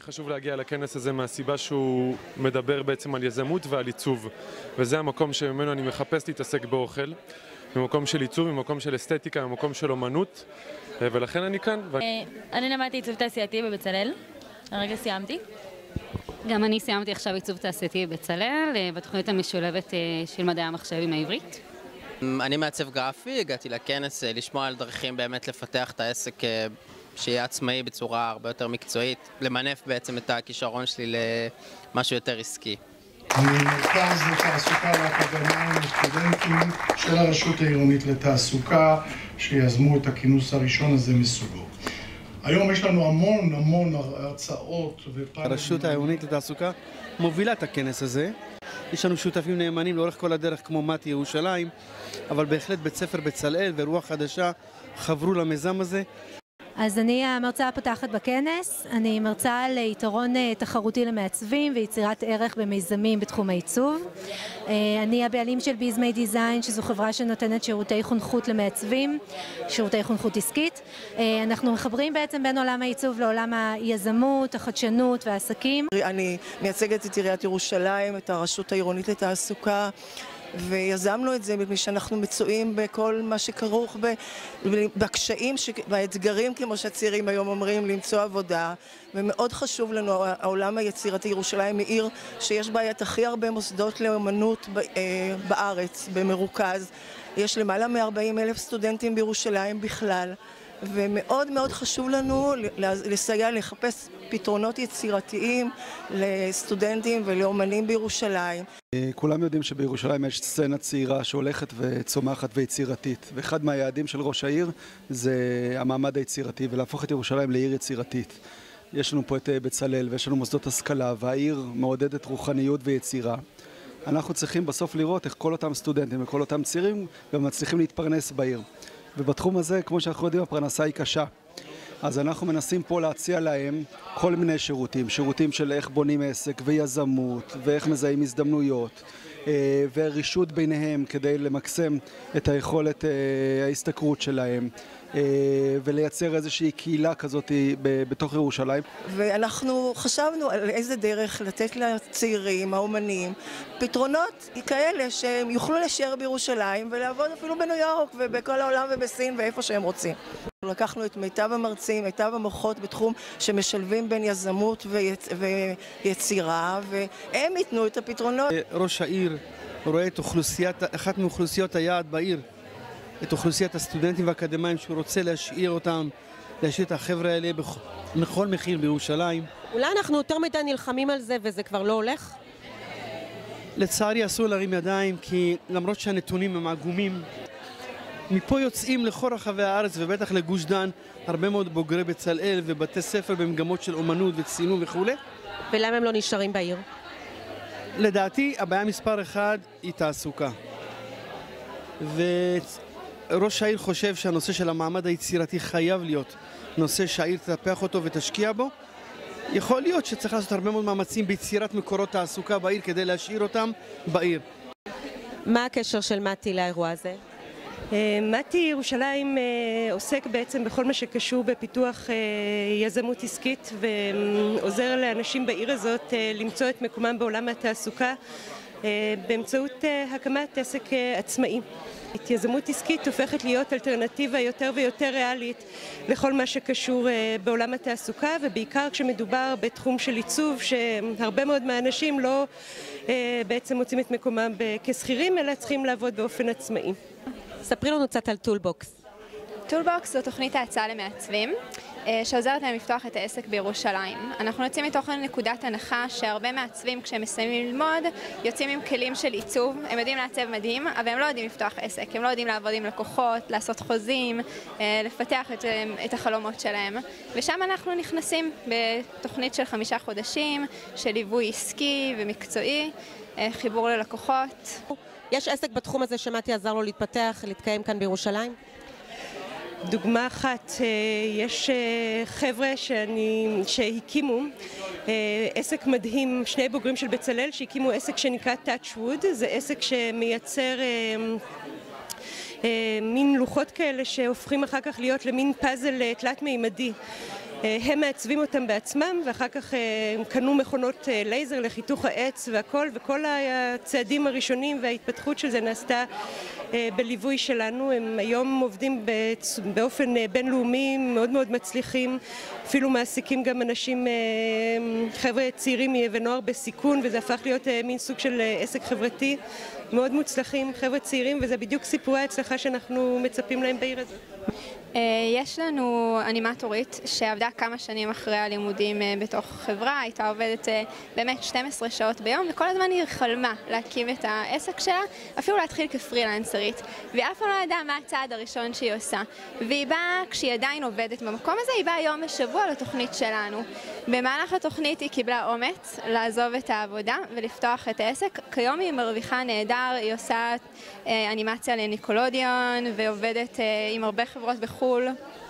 חשוב להגיע לכנס הזה מהסיבה שהוא מדבר בעצם על יזמות ועל עיצוב, וזה המקום שממנו אני מחפש להתעסק באוכל, במקום של עיצוב, במקום של אסתטיקה, במקום של אומנות, ולכן אני כאן. אני למדתי עיצוב תעשייתי בבצלאל, הרגע סיימתי. גם אני סיימתי עכשיו עיצוב תעשייתי בבצלאל, בתוכנית המשולבת של מדעי המחשב עם העברית. אני מעצב גרפי, הגעתי לכנס לשמוע על דרכים באמת לפתח את העסק שיהיה עצמאי בצורה הרבה יותר מקצועית, למנף בעצם את הכישרון שלי למשהו יותר עסקי. מרכז לתעסוקה לאקדמאים וסטודנטים של הרשות העירונית לתעסוקה שיזמו את הכינוס הראשון הזה מסוגו. היום יש לנו המון הרצאות ופאנלים. הרשות העירונית לתעסוקה מובילה את הכנס הזה. יש לנו שותפים נאמנים לאורך כל הדרך כמו מתי ירושלים, אבל בהחלט בית ספר בצלאל ורוח חדשה חברו למיזם הזה. אז אני המרצה הפותחת בכנס, אני מרצה על יתרון תחרותי למעצבים ויצירת ערך במיזמים בתחום העיצוב. אני הבעלים של ביזמי דיזיין, שזו חברה שנותנת שירותי חונכות למעצבים, שירותי חונכות עסקית. אנחנו מחברים בעצם בין עולם העיצוב לעולם היזמות, החדשנות והעסקים. אני מייצגת את עיריית ירושלים, את הרשות העירונית לתעסוקה, ויזמנו את זה מפני שאנחנו מצויים בכל מה שכרוך בקשיים, באתגרים, כמו שהצעירים היום אומרים, למצוא עבודה. ומאוד חשוב לנו, העולם היצירתי. ירושלים היא עיר שיש בה את הכי הרבה מוסדות לאמנות בארץ, במרוכז. יש למעלה מ-40,000 סטודנטים בירושלים בכלל. ומאוד מאוד חשוב לנו לסייע, לחפש פתרונות יצירתיים לסטודנטים ולאומנים בירושלים. כולם יודעים שבירושלים יש סצנה צעירה שהולכת וצומחת ויצירתית, ואחד מהיעדים של ראש העיר זה המעמד היצירתי ולהפוך את ירושלים לעיר יצירתית. יש לנו פה את בצלאל ויש לנו מוסדות השכלה, והעיר מעודדת רוחניות ויצירה. אנחנו צריכים בסוף לראות איך כל אותם סטודנטים וכל אותם צעירים גם מצליחים להתפרנס בעיר. ובתחום הזה, כמו שאנחנו יודעים, הפרנסה היא קשה. אז אנחנו מנסים פה להציע להם כל מיני שירותים של איך בונים עסק ויזמות ואיך מזהים הזדמנויות ורישות ביניהם כדי למקסם את היכולת ההשתכרות שלהם ולייצר איזושהי קהילה כזאת בתוך ירושלים. ואנחנו חשבנו על איזה דרך לתת לצעירים, האומנים, פתרונות כאלה שהם יוכלו להישאר בירושלים ולעבוד אפילו בניו יורק ובכל העולם ובסין ואיפה שהם רוצים. לקחנו את מיטב המרצים, מיטב המוחות בתחום שמשלבים בין יזמות ויצירה, והם ייתנו את הפתרונות. ראש העיר רואה את אחת מאוכלוסיות היעד בעיר, את אוכלוסיית הסטודנטים והאקדמיים שהוא רוצה להשאיר את החבר'ה האלה בכל מחיר בירושלים. אולי אנחנו יותר מדי נלחמים על זה וזה כבר לא הולך? לצערי אסור להרים ידיים, כי למרות שהנתונים הם עגומים, מפה יוצאים לכל רחבי הארץ ובטח לגוש דן הרבה מאוד בוגרי בצלאל ובתי ספר במגמות של אומנות וצילום וכו'. ולמה הם לא נשארים בעיר? לדעתי הבעיה מספר 1 היא תעסוקה. וראש העיר חושב שהנושא של המעמד היצירתי חייב להיות נושא שהעיר תטפח אותו ותשקיע בו. יכול להיות שצריך לעשות הרבה מאוד מאמצים ביצירת מקורות תעסוקה בעיר כדי להשאיר אותם בעיר. מה הקשר של מתי לאירוע הזה? מתי ירושלים עוסק בעצם בכל מה שקשור בפיתוח יזמות עסקית ועוזר לאנשים בעיר הזאת למצוא את מקומם בעולם התעסוקה באמצעות הקמת עסק עצמאי. יזמות עסקית הופכת להיות אלטרנטיבה יותר ויותר ריאלית לכל מה שקשור בעולם התעסוקה, ובעיקר כשמדובר בתחום של עיצוב שהרבה מאוד מהאנשים לא בעצם מוצאים את מקומם כשכירים אלא צריכים לעבוד באופן עצמאי. ספרי לנו קצת על טולבוקס. טולבוקס זו תוכנית ההצעה למעצבים שעוזרת להם לפתוח את העסק בירושלים. אנחנו יוצאים מתוך נקודת הנחה שהרבה מעצבים כשהם מסיימים ללמוד יוצאים עם כלים של עיצוב, הם יודעים לעצב מדהים אבל הם לא יודעים לפתוח עסק, הם לא יודעים לעבוד עם לקוחות, לעשות חוזים, לפתח את החלומות שלהם, ושם אנחנו נכנסים בתוכנית של 5 חודשים של ליווי עסקי ומקצועי, חיבור ללקוחות. יש עסק בתחום הזה שמתי עזר לו להתפתח, להתקיים כאן בירושלים? דוגמה אחת, יש חבר'ה שהקימו עסק מדהים, 2 בוגרים של בצלאל שהקימו עסק שנקרא Touchwood, זה עסק שמייצר מין לוחות כאלה שהופכים אחר כך להיות למין פאזל תלת מימדי. הם מעצבים אותם בעצמם, ואחר כך הם קנו מכונות לייזר לחיתוך העץ והכל, וכל הצעדים הראשונים וההתפתחות של זה נעשתה בליווי שלנו. הם היום עובדים באופן בינלאומי, מאוד מאוד מצליחים, אפילו מעסיקים גם אנשים, חבר'ה צעירים ונוער בסיכון, וזה הפך להיות מין סוג של עסק חברתי. מאוד מוצלחים, חבר'ה צעירים, וזה בדיוק סיפורי ההצלחה שאנחנו מצפים להם בעיר הזאת. יש לנו אנימטורית שעבדה כמה שנים אחרי הלימודים בתוך חברה, הייתה עובדת באמת 12 שעות ביום, וכל הזמן היא חלמה להקים את העסק שלה, אפילו להתחיל כפרילנסרית, והיא אף פעם לא ידעה מה הצעד הראשון שהיא עושה. והיא באה, כשהיא עדיין עובדת במקום הזה, היא באה יום בשבוע לתוכנית שלנו. במהלך התוכנית היא קיבלה אומץ לעזוב את העבודה ולפתוח את העסק. כיום היא מרוויחה נהדר, היא עושה אנימציה לניקולודיון ועובדת עם הרבה חברות בחו"ל.